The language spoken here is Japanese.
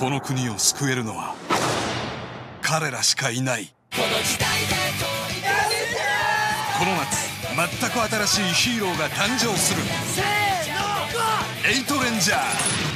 この国を救えるのは彼らしかいない。この夏全く新しいヒーローが誕生する。エイトレンジャー